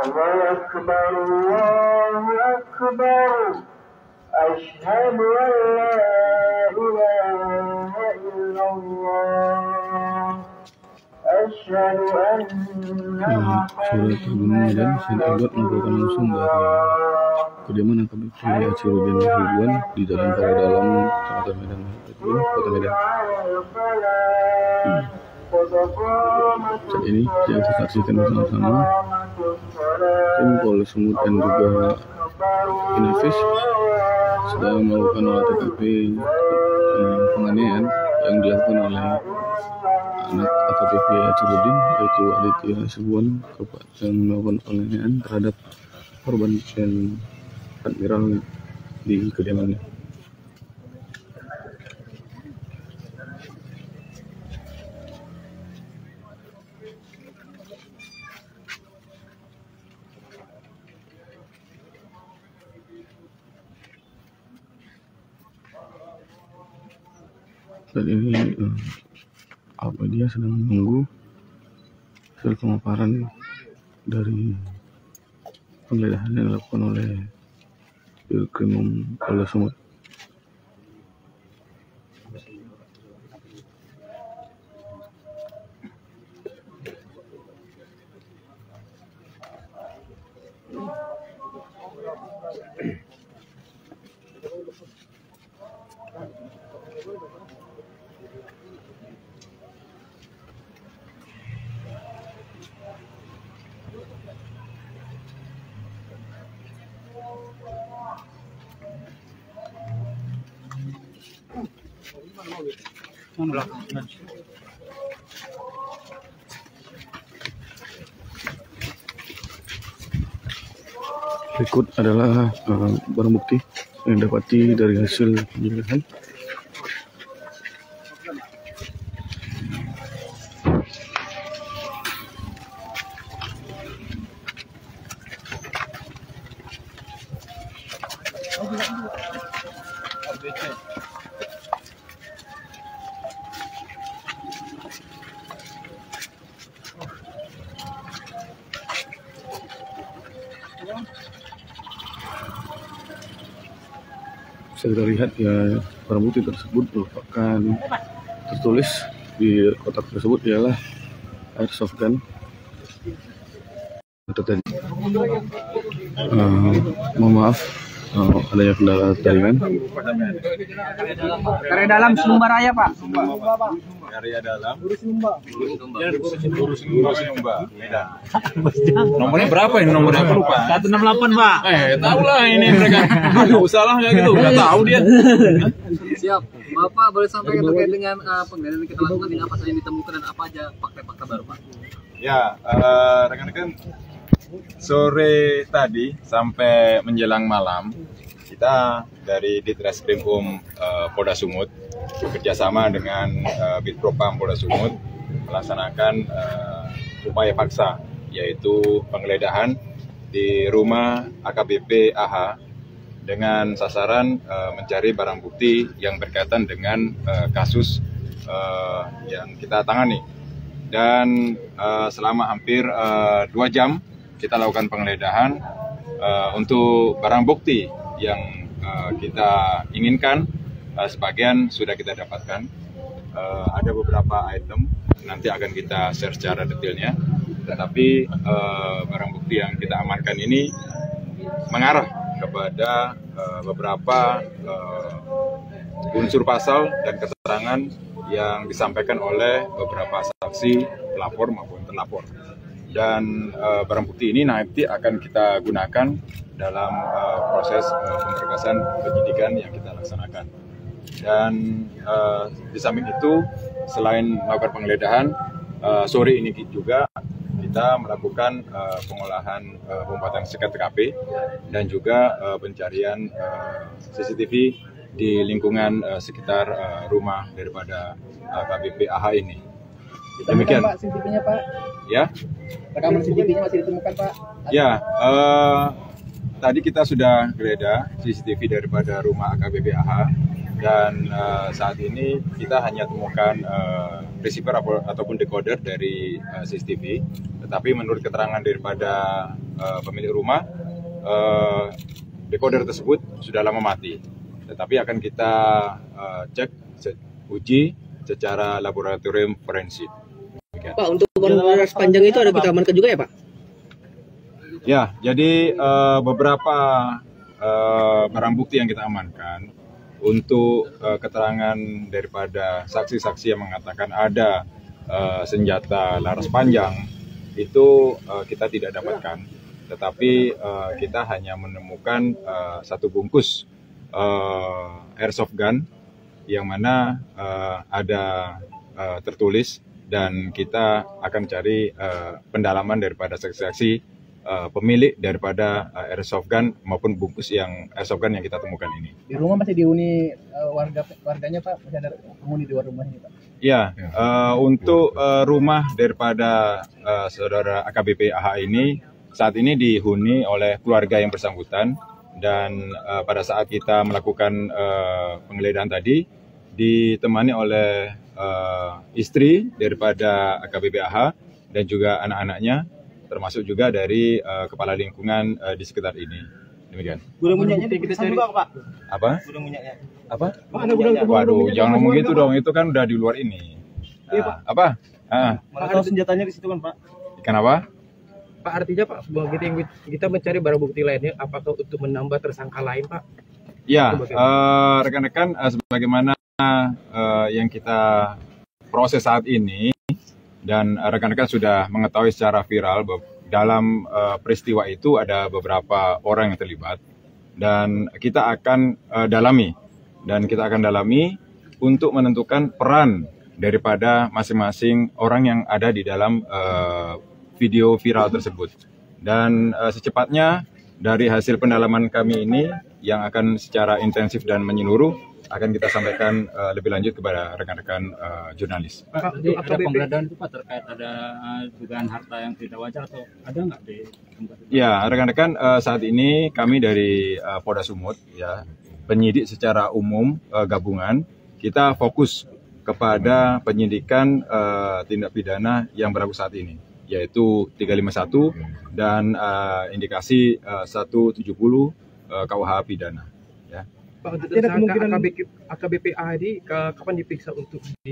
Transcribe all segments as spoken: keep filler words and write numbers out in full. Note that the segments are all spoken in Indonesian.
Allahu Akbar, Allahu Akbar. Asyhadu an la ilaha illallah. Asyhadu anna Surat Al-Medan Saint Edward melaporkan langsung dari kediaman A K B P Asyirudin Ridwan di Jalan Paradalam, Kecamatan Medan, Kota Medan. Hmm. Saat ini yang kita saksikan bersama-sama tim Polres Sumut dan juga Inafis sedang melakukan olah T K P penganiayaan yang dilakukan oleh anak A K B P Asyirudin, yaitu Aditya Hasibuan, yang melakukan penganiayaan terhadap korban dan admiral di kediamannya. Saat ini uh, apa dia sedang menunggu hasil pemaparan dari penggeledahan yang dilakukan oleh Dirkrimum Polda Sumut. Berikut adalah uh, barang bukti yang didapati dari hasil penggeledahan. Bisa kita lihat ya, barang bukti tersebut merupakan tertulis di kotak tersebut ialah airsoft gun. Itu tadi. Uh, mohon maaf uh, adanya kendala jaringan. Karya dalam Sumba Raya, Pak. Karya dalam Urus Sumba. Urus Sumba. Medan. Nomornya berapa ini? Nomornya aku lupa. seratus enam puluh delapan, Pak. Eh, tahu lah ini mereka. Enggak usah lah kayak gitu. Enggak tahu dia. Siap. Bapak boleh sampaikan terkait dengan uh, penggeledahan yang kita lakukan ini, apa saja yang ditemukan dan apa aja fakta-fakta baru, Pak? Ya, uh, rekan-rekan, sore tadi sampai menjelang malam kita dari Ditreskrimum uh, Polda Sumut bekerjasama dengan uh, Bitpropam Polda Sumut melaksanakan uh, upaya paksa, yaitu penggeledahan di rumah A K B P A H dengan sasaran uh, mencari barang bukti yang berkaitan dengan uh, kasus uh, yang kita tangani. Dan uh, selama hampir uh, dua jam kita lakukan penggeledahan uh, untuk barang bukti yang uh, kita inginkan. Uh, sebagian sudah kita dapatkan. Uh, ada beberapa item nanti akan kita share secara detailnya. Tetapi uh, barang bukti yang kita amankan ini mengarah kepada uh, beberapa uh, unsur pasal dan keterangan yang disampaikan oleh beberapa saksi, pelapor maupun terlapor. Dan uh, barang bukti ini nanti akan kita gunakan dalam uh, proses uh, pemberkasan penyidikan yang kita laksanakan. Dan uh, di samping itu, selain melakukan penggeledahan, uh, sore ini juga kita melakukan uh, pengolahan uh, pembuatan sekat T K P dan juga uh, pencarian uh, C C T V di lingkungan uh, sekitar uh, rumah daripada uh, A K B P A H ini. Demikian. Pak, C C T V-nya, Pak. Ya. Rekaman C C T V-nya masih ditemukan, Pak. Ya. Uh, tadi kita sudah geledah C C T V daripada rumah A K B P A H dan uh, saat ini kita hanya temukan uh, receiver ataupun decoder dari uh, C C T V, tetapi menurut keterangan daripada uh, pemilik rumah, uh, decoder tersebut sudah lama mati, tetapi akan kita uh, cek, uji secara laboratorium forensik. Pak, untuk warna sepanjang itu ada kita amankan juga ya Pak? Ya, jadi uh, beberapa uh, barang bukti yang kita amankan untuk uh, keterangan daripada saksi-saksi yang mengatakan ada uh, senjata laras panjang itu uh, kita tidak dapatkan, tetapi uh, kita hanya menemukan uh, satu bungkus uh, airsoft gun yang mana uh, ada uh, tertulis, dan kita akan cari uh, pendalaman daripada saksi-saksi uh, pemilik daripada uh, airsoft gun maupun bungkus yang airsoft gun yang kita temukan ini. Di rumah masih dihuni uh, warga warganya Pak, masih ada penghuni di luar rumah ini Pak? Ya, uh, untuk uh, rumah daripada uh, saudara A K B P A H ini saat ini dihuni oleh keluarga yang bersangkutan, dan uh, pada saat kita melakukan uh, penggeledahan tadi ditemani oleh uh, istri daripada A K B P A H dan juga anak-anaknya, termasuk juga dari uh, kepala lingkungan uh, di sekitar ini. Demikian. Gudang minyaknya kita cari Pak. Apa? Gudang minyaknya. Apa? Pak, ada gudang, Waduh, jangan ngomong gitu dong, itu kan udah di luar ini. Iya, Uh, Pak. apa? Ah, Mana tahu senjatanya di situ kan Pak? ikan apa? Pak, artinya Pak, bahwa kita, kita mencari barang bukti lainnya, apakah untuk menambah tersangka lain Pak? Ya, uh, rekan-rekan, uh, sebagaimana uh, yang kita proses saat ini, dan rekan-rekan sudah mengetahui secara viral bahwa dalam uh, peristiwa itu ada beberapa orang yang terlibat, dan kita akan uh, dalami dan kita akan dalami untuk menentukan peran daripada masing-masing orang yang ada di dalam uh, video viral tersebut. Dan uh, secepatnya dari hasil pendalaman kami ini yang akan secara intensif dan menyeluruh akan kita sampaikan uh, lebih lanjut kepada rekan-rekan uh, jurnalis. Pak, jadi ada penggeledahan itu Pak terkait ada uh, dugaan harta yang tidak wajar atau ada nggak di tempat itu? Ya, rekan-rekan, uh, saat ini kami dari uh, Polda Sumut, ya, penyidik secara umum uh, gabungan, kita fokus kepada penyidikan uh, tindak pidana yang berlaku saat ini, yaitu tiga lima satu dan uh, indikasi uh, seratus tujuh puluh uh, K U H pidana. Ya. Pak, untuk tersangka A K B P A ini kapan diperiksa untuk di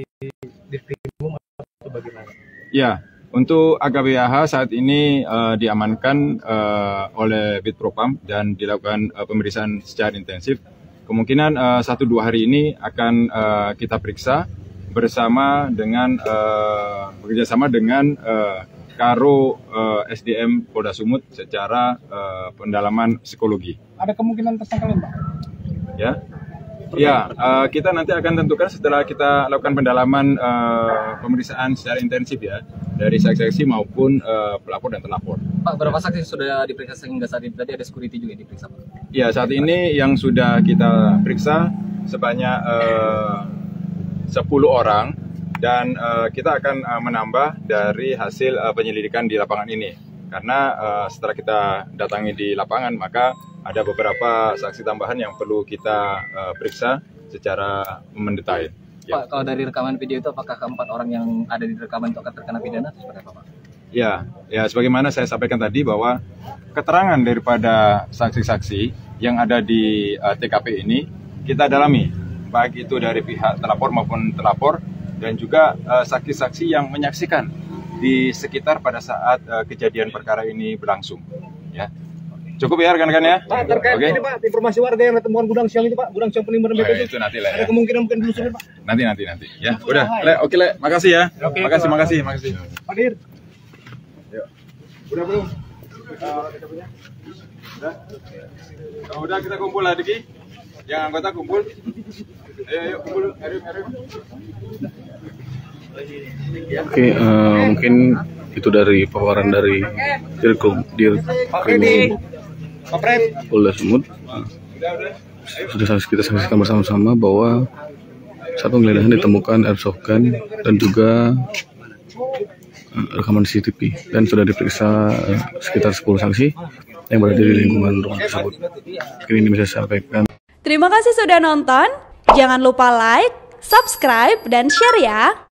Diskrimum atau bagaimana? Ya, untuk A K B P A H saat ini uh, diamankan uh, oleh Bitpropam dan dilakukan uh, pemeriksaan secara intensif. Kemungkinan uh, satu dua hari ini akan uh, kita periksa bersama dengan uh, bekerjasama dengan uh, Karo uh, S D M Polda Sumut secara uh, pendalaman psikologi. Ada kemungkinan tersangka lain Pak? Ya, ya uh, kita nanti akan tentukan setelah kita lakukan pendalaman uh, pemeriksaan secara intensif ya dari saksi-saksi maupun uh, pelapor dan terlapor. Pak, berapa saksi sudah diperiksa sehingga saat ini? Tadi ada security juga yang diperiksa Pak? Ya, saat ini yang sudah kita periksa sebanyak uh, sepuluh orang, dan uh, kita akan uh, menambah dari hasil uh, penyelidikan di lapangan ini. Karena uh, setelah kita datangi di lapangan, maka ada beberapa saksi tambahan yang perlu kita uh, periksa secara mendetail. Ya. Pak, kalau dari rekaman video itu apakah keempat orang yang ada di rekaman itu akan terkena pidana atau seperti apa Pak? Ya, ya sebagaimana saya sampaikan tadi bahwa keterangan daripada saksi-saksi yang ada di uh, T K P ini kita dalami, baik itu dari pihak terlapor maupun terlapor, dan juga saksi-saksi uh, yang menyaksikan di sekitar pada saat uh, kejadian perkara ini berlangsung. Ya, cukup ya rekan-rekan ya. Pak, terkait okay. ini Pak, informasi warga yang temukan gudang siang itu Pak, gudang siang penimbunan B P Oh, itu nanti lah ya. Ada kemungkinan mungkin dulu Pak. Nanti nanti nanti. Ya, udah. Le, oke le, makasih ya. Oke, makasih, makasih, makasih. Pak Dir. Yuk. Udah belum? Uh, kita punya? Udah. Kalau udah kita kumpul lah Diki. Yang anggota kumpul. Ayo, ayo kumpul. Erim, erim. Oke, uh, mungkin itu dari paparan dari Dirkom Dirkrim Polda Sumut. Uh, sudah kita saksikan bersama-sama bahwa saat penggeledahan ditemukan airsoft gun dan juga uh, rekaman C C T V, dan sudah diperiksa uh, sekitar sepuluh saksi yang berada di lingkungan rumah tersebut. Mungkin ini bisa saya sampaikan. Terima kasih sudah nonton. Jangan lupa like, subscribe, dan share ya.